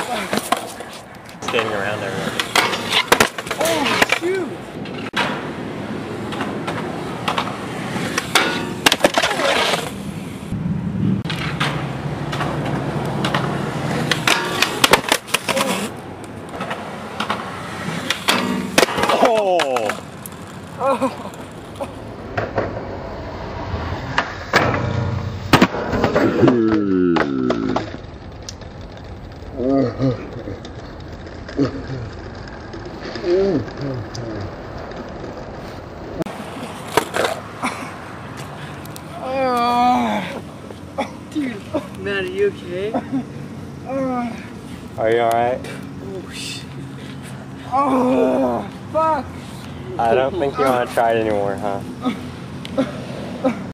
Skating around everywhere. Oh, shoot! Oh! Oh! Dude, man, are you okay? Are you alright? Oh, shit. Oh, fuck! I don't think you want to try it anymore, huh?